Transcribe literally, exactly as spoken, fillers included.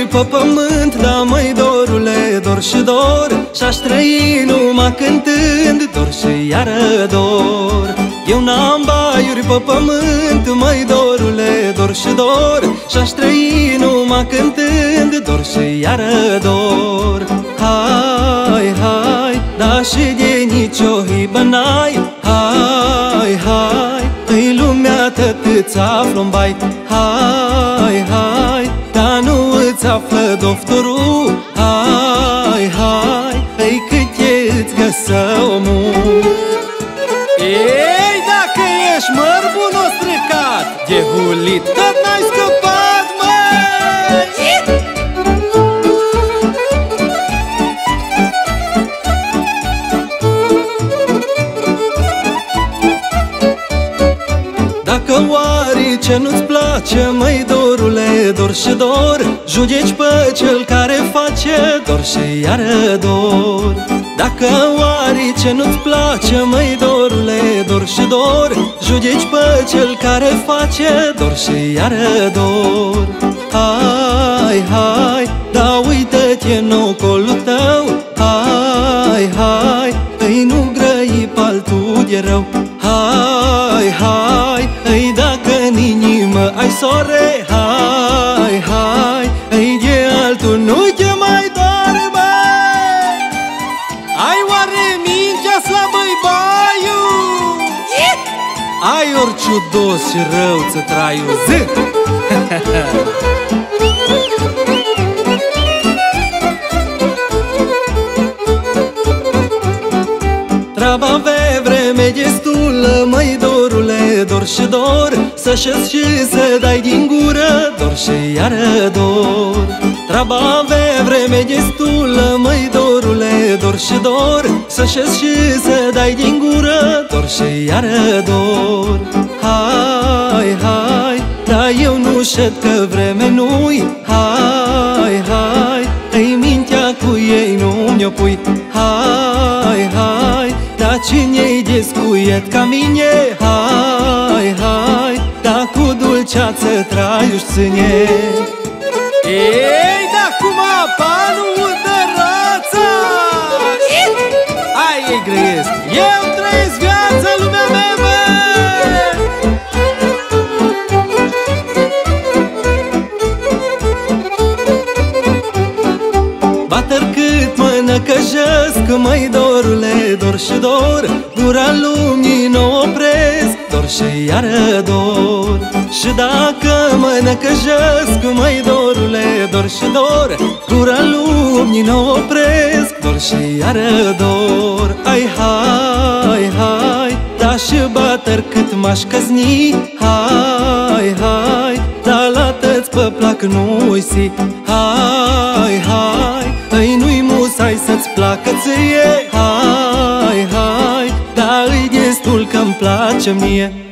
pe pământ, da, măi, dorule, dor și dor, și-aș trăi numai cântând, dor și iară dor. Eu n-am baiuri pe pământ, măi, dorule, dor și dor, și-aș trăi numai cântând, dor și iară dor. Hai, hai, da, și de nicio hibă n-ai, hai, hai, îi lumea tăt-ți află-n bai. Hai, hai, dar nu îți află doctorul. Hai, hai, îi cât e îți găsă omul. Ei, dacă ești mărbun o stricat, de hulit tot n-ai scăpat, măi! Dacă oare ce nu-ți place, măi, dorule, dor și dor, judeci pe cel care face, dor și iară dor. Dacă oare ce nu-ți place, măi, dorule, dor și dor, judeci pe cel care face, dor și iară dor. Hai, hai, da, uită-te în ocolul tău. Hai, hai, îi nu grăi paltul de rău. Hai, hai, îi dacă în inimă ai sore. Hai, hai, îi de altul nu te mai doare, băi. Ai oare mintea slabă-i baiu? Ai oriciudos și rău ți traiu, zi! Treaba avea vreme destulă, măi, dorule, dor și dor, să șezi și să dai din gură, dor și iară dor. Treaba avea vreme destulă, măi, dorule, dor și dor, să șezi și să dai din gură, dor și iară dor. Hai, hai, dar eu nu șed că vreme nu-i. Hai, hai, îi mintea cu ei nu mi-o pui. Hai, hai, dar cine-i descuiet ca mine? Hai, hai, dar cu dulceață traiu-și ține. Ei, da cum apanul de răța! Ai, ei grăiesc, eu trăiesc viața, lumea mea, bă! Bater cât mă năcăjesc, măi, dorule, dor și dor, gura lumii n-o opresc, dor și iară dor. Și dacă mă năcăjesc, măi, dorule, dor și dor, gura lumii n-o opresc, dor și iară dor. Ai, hai, hai, da, și bater cât m-aș căzni. Hai, hai, da, la tăți pe plac nu-i si. Hai, hai, îi nu-i musai să-ți placă ție. Hai, hai, dar îi destul că-mi place mie.